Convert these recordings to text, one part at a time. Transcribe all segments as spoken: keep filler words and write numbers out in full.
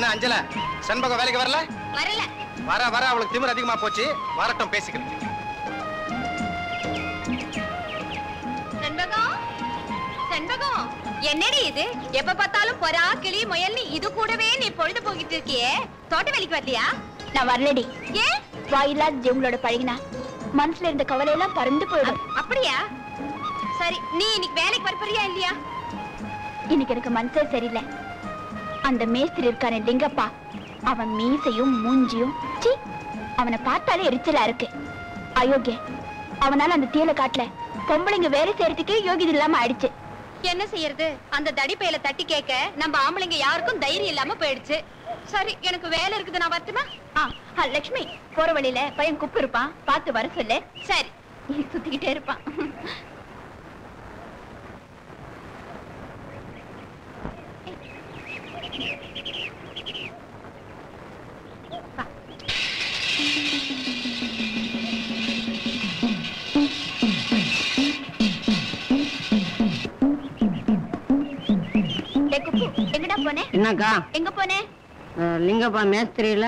என்ன அஞ்சல செண்பகம் வேலைக்கு வரல? வரல. வர வர அவளுக்கு திமிர் அதிகமா போச்சு. வரட்டும் பேசிக்கிறேன். செண்பகம், செண்பகம், என்னடி இது? எப்ப பார்த்தாலும் பொறா கிளி முயல்னு இது கூடவே நீ பொழுது போகிட்டு இருக்கியே. தோட்ட வேலைக்கு வரலையா? நான் வரலடி. ஏன்? வாயில்லாத ஜெங்களோட பழகினா மனசுல இருந்த கவலை எல்லாம் பறந்து போயிடும். அப்படியா? சரி, நீ இன்னைக்கு வேலைக்கு வரப்போறியா இல்லையா? இன்னைக்கு எனக்கு மனசே சரியில்லை. அந்த மேஸ்திரி இருக்கானே லிங்கப்பா, அவன் மீசையும் மூஞ்சியும் சி, அவனை பார்த்தாலே எரிச்சலா இருக்கு. அயோக்கிய, அவனால அந்த தீல காட்டல பொம்பளைங்க வேலை செய்யறதுக்கே யோகிது இல்லாம ஆயிடுச்சு. என்ன செய்யறது? அந்த தடிப்பையில தட்டி கேட்க நம்ம ஆம்பளைங்க யாருக்கும் தைரியம் இல்லாம போயிடுச்சு. சரி, எனக்கு வேலை இருக்குது, நான் வரட்டுமா? ஆ, லட்சுமி, போற வழியில பையன் குப்பு இருப்பான், பார்த்து வர சொல்லு. சரி. சுத்திக்கிட்டே இருப்பான். எங்கடா போனே? என்னக்கா? எங்க போனே? லிங்கப்பா மேஸ்திரியில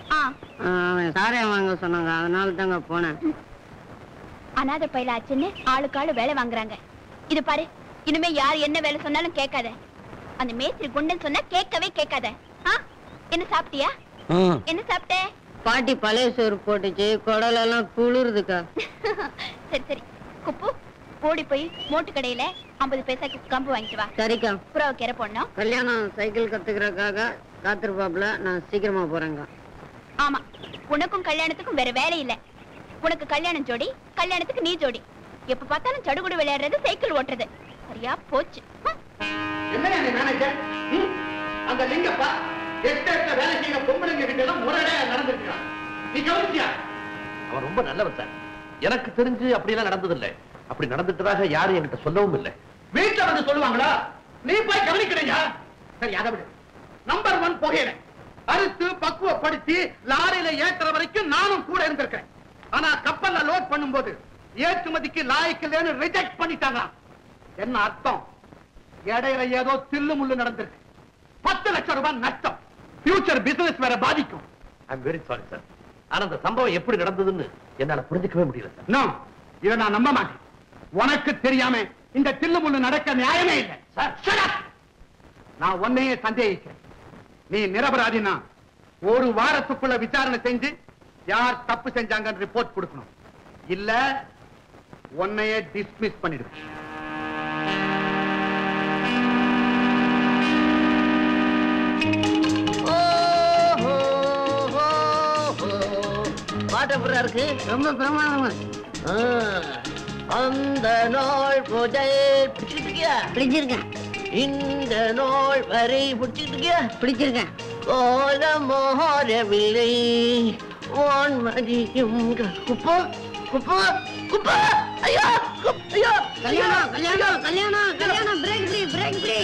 சாரையம் வாங்க சொன்னாங்க, அதனால தாங்க போனேன். அனாதை பையில ஆச்சுன்னு ஆளுக்கு ஆளு வேலை வாங்குறாங்க. இது பாரு, இனிமே யார் என்ன வேலை சொன்னாலும் கேட்காத. அந்த மேஸ்திரி குண்டன் சொன்னா கேட்கவே கேட்காத. என்ன சாப்பிட்டியா? என்ன சாப்பிட்ட? பாட்டி பழைய சோறு போட்டுச்சு, குடல் எல்லாம் குளிருதுக்கா. சரி சரி, குப்பு ஓடி போய் மோட்டு கடையில ஐம்பது பைசாக்கு கம்பு வாங்கிட்டு வா. சரிக்கா. புறாவை கீரை போடணும். கல்யாணம் சைக்கிள் கத்துக்கிறதுக்காக காத்திருப்பாப்ல, நான் சீக்கிரமா போறேங்க. ஆமா, உனக்கும் கல்யாணத்துக்கும் வேற வேலை இல்ல. உனக்கு கல்யாணம் ஜோடி, கல்யாணத்துக்கு நீ ஜோடி. எப்ப பார்த்தாலும் சடுகுடு விளையாடுறது, சைக்கிள் ஓட்டுறது. சரியா போச்சு. என்ன மேனேஜர், அந்த லிங்கப்பா எஸ்டேட்ல வேலை செய்யற பொம்பளைங்க கிட்ட எல்லாம் முறையா நடந்துருக்கான். நீ கவனிச்சியா? அவன் ரொம்ப நல்லவர் சார். எனக்கு தெரிஞ்சு அப்படியெல்லாம் நடந்ததில்லை. அப்படி நடந்துட்டதாக யாரும் என்கிட்ட சொல்லவும் இல்லை. வீட்டுல வந்து சொல்லுவாங்களா? நீ போய் கவனிக்கிறீங்க. சரி, அதை விடு. நம்பர் ஒன் புகையில அறுத்து பக்குவப்படுத்தி லாரியில ஏற்றுற வரைக்கும் நானும் கூட இருந்திருக்கேன். ஆனா கப்பல்ல லோட் பண்ணும்போது ஏற்றுமதிக்கு லாய்க்கு ரிஜெக்ட் பண்ணிட்டாங்க. என்ன அர்த்தம்? இடையில ஏதோ தில்லு முள்ளு நடந்திருக்கு. பத்து லட்சம் ரூபாய் நஷ்டம். ஃபியூச்சர் பிசினஸ் வேற பாதிக்கும். I am very sorry sir. ஆனா அந்த சம்பவம் எப்படி நடந்ததுன்னு என்னால புரிஞ்சுக்கவே முடியல சார். நோ, இதை நான் நம்ப மாட்டேன். உனக்கு தெரியாம இந்த தில்லு முள்ளு நடக்க நியாயமே இல்லை சார். நான் உன்னையே சந்தேகிக்கிறேன். நீ நிரபராதினா ஒரு வாரத்துக்குள்ள விசாரணை செஞ்சு யார் தப்பு செஞ்சாங்கன்னு ரிப்போர்ட் கொடுக்கணும். இல்ல உன்னையே டிஸ்மிஸ் பண்ணிடுவேன். பாட்டப்புறா இருக்கு, ரொம்ப பிரமாதமா. அந்த நாள் முதல் பிடிச்சிருக்கியா? பிடிச்சிருக்கேன். இந்த நாள் வரை பிடிச்சிருக்கியா? பிடிச்சிருக்கேன். கோலம் மாறவில்லை வான்மதியும். குப்பா குப்பா குப்பா, ஐயா ஐயா, கல்யாணம் கல்யாணம் கல்யாணம் கல்யாணம், break free break free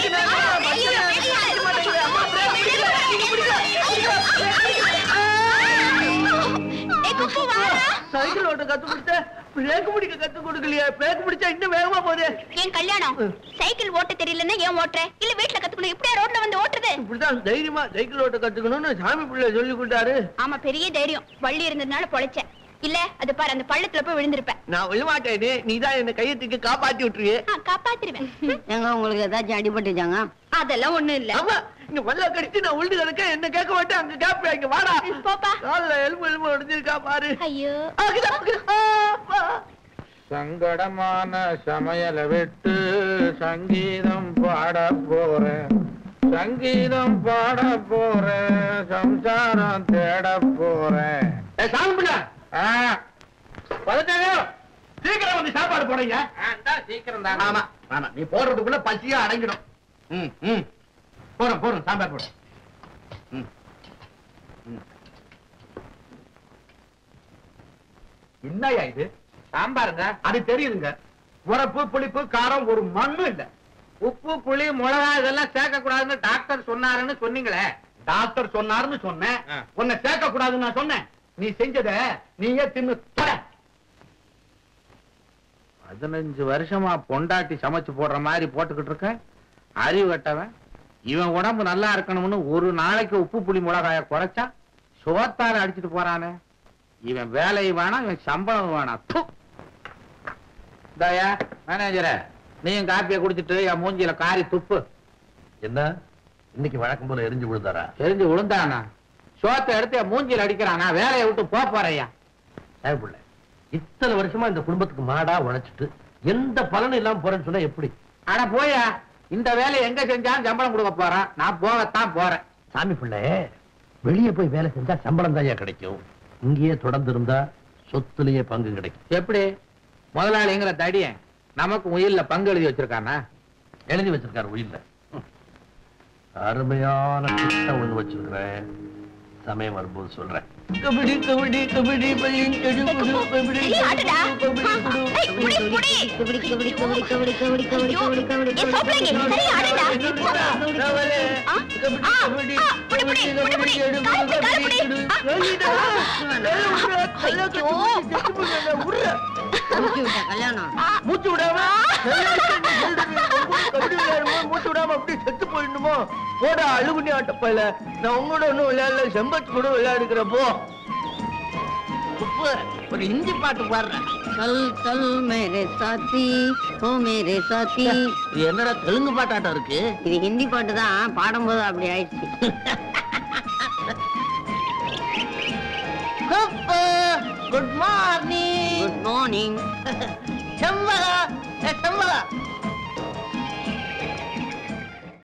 cycle ஓட்ட கத்து கொடுத்த பிரேக் பிடிக்க கத்து கொடுக்கலையா? பிரேக் பிடிச்சா இன்னும் வேகமா போகுது. ஏன் கல்யாணம் சைக்கிள் ஓட்ட தெரியலன்னா ஏன் ஓட்டுற? இல்ல வீட்டுல கத்துக்கணும், இப்படியா ரோட்ல வந்து ஓட்டுறது? இப்படிதான் தைரியமா சைக்கிள் ஓட்ட கத்துக்கணும்னு சாமி பிள்ளை சொல்லி கொடுத்தாரு. ஆமா, பெரிய தைரியம். வள்ளி இருந்ததுனால பொழைச்சேன். இல்ல அது பாரு, அந்த பள்ளத்துல போய் விழுந்திருப்பேன். நான் விழுமாட்டேனே, நீதான் என்ன கையத்துக்கு காப்பாத்தி விட்டுருவே. காப்பாத்திருவேன். எங்க உங்களுக்கு ஏதாச்சும் அடிபட்டுச்சாங்க? அதெல்லாம் ஒண்ணும் இல்ல. ஆமா, இங்க வல்ல கடிச்சு நான் உழுது கிடக்க, என்ன கேட்க மாட்டேன், அங்க கேப்பேன். இங்க வாடா போப்பா. கால்ல எலும்பு எலும்பு உடைஞ்சிருக்கா பாரு. ஐயோ, சங்கடமான சமையலை விட்டு சங்கீதம் பாட போறேன், சங்கீதம் பாட போறேன், சம்சாரம் தேட போறேன். சாமி பிள்ளை சீக்கிரம் வந்து சாப்பாடு போடுங்க. சீக்கிரம் தான். ஆமா ஆமா, நீ போடுறதுக்குள்ள பசியா அடங்கிடும். ம் ம், போறோம் போறோம், சாம்பார் போடும். என்னையா இது? சாம்பாருங்க. அது தெரியுதுங்க. உரப்பு புளிப்பு காரம் ஒரு மண்ணு இல்ல. உப்பு புளி மிளகா இதெல்லாம் சேர்க்க கூடாதுன்னு டாக்டர் சொன்னாருன்னு சொன்னீங்களே. டாக்டர் சொன்னாருன்னு சொன்னேன். உன்னை சேர்க்க கூடாதுன்னு நான் சொன்னேன். நீ செஞ்சத நீயே தின்னு தொட. பதினஞ்சு வருஷமா பொண்டாட்டி சமைச்சு போடுற மாதிரி போட்டுக்கிட்டு இருக்க. அறிவு கட்டவன் இவன் உடம்பு நல்லா இருக்கணும்னு ஒரு நாளைக்கு உப்பு புளி மிளகாய குறைச்சா சோத்தால அடிச்சிட்டு போறானே. இவன் வேலை வேணாம், இவன் சம்பளம் வேணாம். தயா மேனேஜர, நீயும் காப்பியை குடிச்சிட்டு என் மூஞ்சியில காரி துப்பு. என்ன இன்னைக்கு வழக்கம் போல எரிஞ்சு விழுந்தாரா? எரிஞ்சு விழுந்தானா? சோத்தை எடுத்து என் மூஞ்சியில அடிக்கிறானா? வேலையை விட்டு போ போறையா? புள்ள, இத்தனை வருஷமா இந்த குடும்பத்துக்கு மாடா உழைச்சிட்டு எந்த பலனும் இல்லாம போறேன்னு சொன்னா எப்படி? ஆனா போயா, இந்த வேலையை எங்க செஞ்சாலும் சம்பளம் கொடுக்க போறான். நான் போகத்தான் போறேன். சாமி பிள்ளை, வெளியே போய் வேலை செஞ்சா சம்பளம் தான் கிடைக்கும். இங்கேயே தொடர்ந்து இருந்தா சொத்துலயே பங்கு கிடைக்கும். எப்படி? முதலாளிங்கிற தடியன் நமக்கு உயில்ல பங்கு எழுதி வச்சிருக்கானா? எழுதி வச்சிருக்காரு உயில்ல. அருமையான திட்டம் ஒண்ணு வச்சிருக்கிறேன், சமயம் வரும்போது சொல்றேன். கபடி கபடி கபடி பள்ளியின் செடி குடு கபடி சரி, ஆடுடா. ஆ, ஏய், புடி, புடி. கபடி கபடி கபடி கபடி கபடி கபடி கபடி கபடி ஏய், சோப்ளங்க, சரி, ஆடுடா. நான் வரேன். ஆ, கபடி ஆ, கபடி ஆ, புடி, புடி, புடி, புடி. கால் புடி, கால் புடி. சொல்லிடா. ஐயோ. முடிச்சு விட்டா கல்யாணம். மூச்சு விடாம கபடி விளையாடுமோ மூச்சு விடாம அப்படி செத்து போயிடணுமோ? போடா அழுகுனி ஆட்டப்பையில. நான் உங்களோட ஒன்னும் விளையாடல, செம்பத்து கூட விளையாடுக்கிறப்போ. ஒரு ஹிந்தி பாட்டு பாடுறேன். கல் கல் மேரே சாத்தி ஓ மேரே சாத்தி. இது என்னடா தெலுங்கு பாட்டாட்டம் இருக்கு? இது ஹிந்தி பாட்டு தான், பாடும்போது அப்படி ஆயிடுச்சு. Good morning. Good morning. Shenbaga Chembaka